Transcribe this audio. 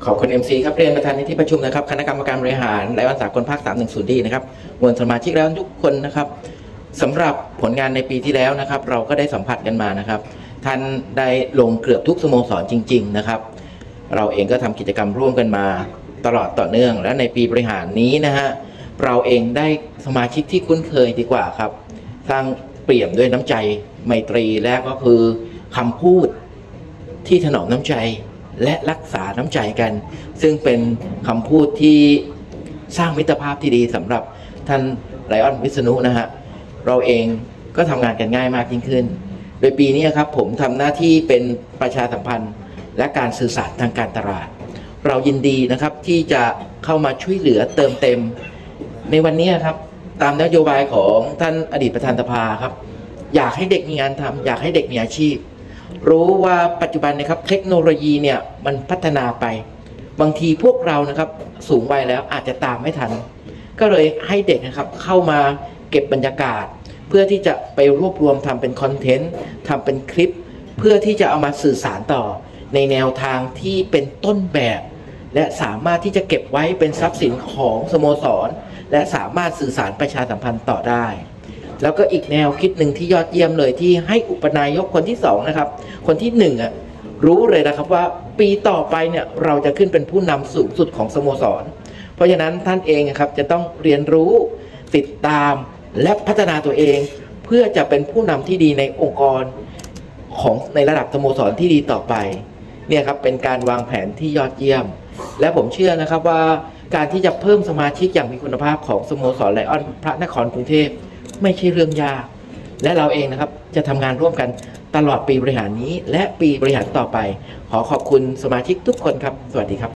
ขอบคุณ MC ครับเรียนประธานในที่ประชุมนะครับคณะกรรมการบริหารไลออนสากลภาค 310D นะครับมวลสมาชิกแล้วทุกคนนะครับสำหรับผลงานในปีที่แล้วนะครับเราก็ได้สัมผัสกันมานะครับท่านได้ลงเกือบทุกสโมสรจริงๆนะครับเราเองก็ทำกิจกรรมร่วมกันมาตลอดต่อเนื่องและในปีบริหารนี้นะฮะเราเองได้สมาชิกที่คุ้นเคยดีกว่าครับสร้างเปี่ยมด้วยน้ำใจไมตรีและก็คือคำพูดที่ถนอมน้ำใจและรักษาน้ำใจกันซึ่งเป็นคำพูดที่สร้างมิตรภาพที่ดีสำหรับท่านไลออนวิษณุนะฮะเราเองก็ทำงานกันง่ายมากยิ่งขึ้นโดยปีนี้ครับผมทำหน้าที่เป็นประชาสัมพันธ์และการสื่อสารทางการตลาดเรายินดีนะครับที่จะเข้ามาช่วยเหลือเติมเต็มในวันนี้ครับตามนโยบายของท่านอดีตประธานสภาครับอยากให้เด็กมีงานทำอยากให้เด็กมีอาชีพรู้ว่าปัจจุบันนะครับเทคโนโลยีเนี่ยมันพัฒนาไปบางทีพวกเรานะครับสูงวัยแล้วอาจจะตามไม่ทันก็เลยให้เด็กนะครับเข้ามาเก็บบรรยากาศเพื่อที่จะไปรวบรวมทำเป็นคอนเทนต์ทำเป็นคลิปเพื่อที่จะเอามาสื่อสารต่อในแนวทางที่เป็นต้นแบบและสามารถที่จะเก็บไว้เป็นทรัพย์สินของสโมสรและสามารถสื่อสารประชาสัมพันธ์ต่อได้แล้วก็อีกแนวคิดหนึ่งที่ยอดเยี่ยมเลยที่ให้อุปนายกคนที่2นะครับคนที่1รู้เลยนะครับว่าปีต่อไปเนี่ยเราจะขึ้นเป็นผู้นำสูงสุดของสโมสรเพราะฉะนั้นท่านเองครับจะต้องเรียนรู้ติดตามและพัฒนาตัวเองเพื่อจะเป็นผู้นำที่ดีในองค์กรของในระดับสโมสรที่ดีต่อไปเนี่ยครับเป็นการวางแผนที่ยอดเยี่ยมและผมเชื่อนะครับว่าการที่จะเพิ่มสมาชิกอย่างมีคุณภาพของสโมสรไลออนพระนครกรุงเทพไม่ใช่เรื่องยากและเราเองนะครับจะทำงานร่วมกันตลอดปีบริหารนี้และปีบริหารต่อไปขอขอบคุณสมาชิกทุกคนครับสวัสดีครับ